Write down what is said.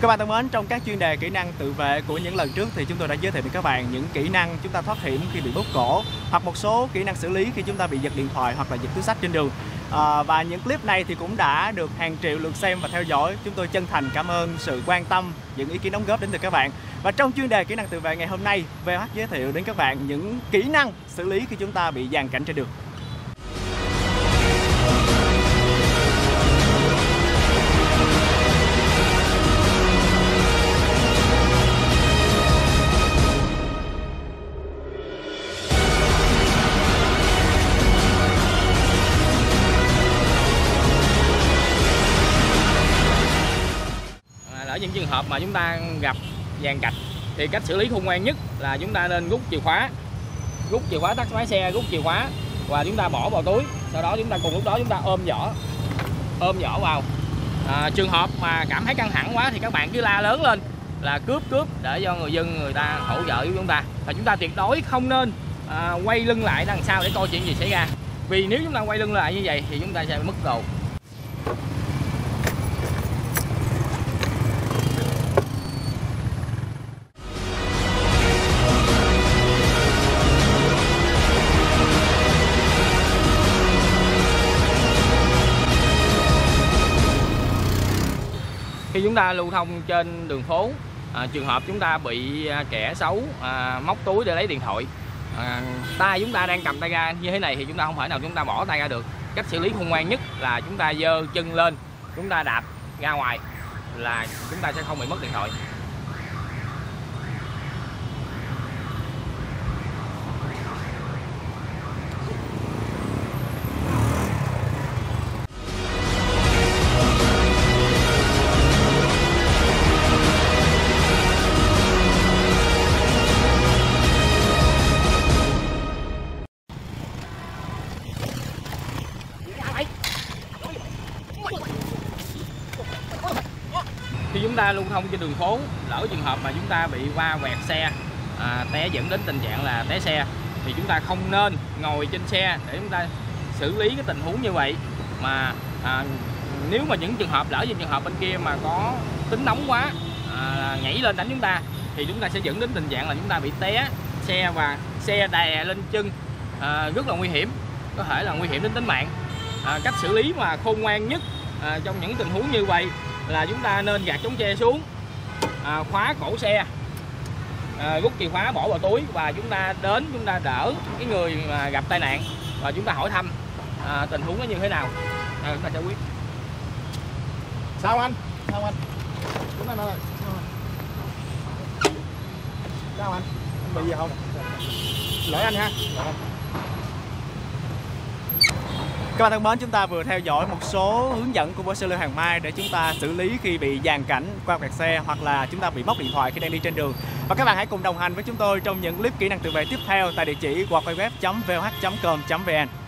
Các bạn thân mến, trong các chuyên đề kỹ năng tự vệ của những lần trước thì chúng tôi đã giới thiệu với các bạn những kỹ năng chúng ta thoát hiểm khi bị bóp cổ, hoặc một số kỹ năng xử lý khi chúng ta bị giật điện thoại hoặc là giật túi xách trên đường. Và những clip này thì cũng đã được hàng triệu lượt xem và theo dõi. Chúng tôi chân thành cảm ơn sự quan tâm, những ý kiến đóng góp đến từ các bạn. Và trong chuyên đề kỹ năng tự vệ ngày hôm nay, VOH giới thiệu đến các bạn những kỹ năng xử lý khi chúng ta bị dàn cảnh trên đường. Ở những trường hợp mà chúng ta gặp dàn cạch thì cách xử lý khôn ngoan nhất là chúng ta nên rút chìa khóa tắt máy xe, rút chìa khóa và chúng ta bỏ vào túi. Sau đó chúng ta cùng lúc đó chúng ta ôm vỏ vào. Trường hợp mà cảm thấy căng thẳng quá thì các bạn cứ la lớn lên là cướp để cho người dân người ta hỗ trợ với chúng ta. Và chúng ta tuyệt đối không nên quay lưng lại đằng sau để coi chuyện gì xảy ra, vì nếu chúng ta quay lưng lại như vậy thì chúng ta sẽ mất đồ. Khi chúng ta lưu thông trên đường phố, trường hợp chúng ta bị kẻ xấu móc túi để lấy điện thoại, tay chúng ta đang cầm tay ga như thế này thì chúng ta không thể nào chúng ta bỏ tay ra được. Cách xử lý khôn ngoan nhất là chúng ta giơ chân lên, chúng ta đạp ra ngoài là chúng ta sẽ không bị mất điện thoại. Khi chúng ta lưu thông trên đường phố, lỡ trường hợp mà chúng ta bị va quẹt xe, té dẫn đến tình trạng là té xe, thì chúng ta không nên ngồi trên xe để chúng ta xử lý cái tình huống như vậy. Mà nếu mà những trường hợp lỡ như trường hợp bên kia mà có tính nóng quá, nhảy lên đánh chúng ta thì chúng ta sẽ dẫn đến tình trạng là chúng ta bị té xe và xe đè lên chân, rất là nguy hiểm, có thể là nguy hiểm đến tính mạng. Cách xử lý mà khôn ngoan nhất trong những tình huống như vậy là chúng ta nên gạt chống tre xuống, khóa cổ xe, rút chìa khóa bỏ vào túi và chúng ta đến chúng ta đỡ cái người mà gặp tai nạn và chúng ta hỏi thăm tình huống nó như thế nào, chúng ta sẽ quyết. Sao anh? Chúng ta nói là sao anh? Bị gì không? Lỗi anh ha. Các bạn thân mến, chúng ta vừa theo dõi một số hướng dẫn của Porsche Hàng Mai để chúng ta xử lý khi bị dàn cảnh qua quẹt xe hoặc là chúng ta bị móc điện thoại khi đang đi trên đường. Và các bạn hãy cùng đồng hành với chúng tôi trong những clip kỹ năng tự vệ tiếp theo tại địa chỉ www.voh.com.vn.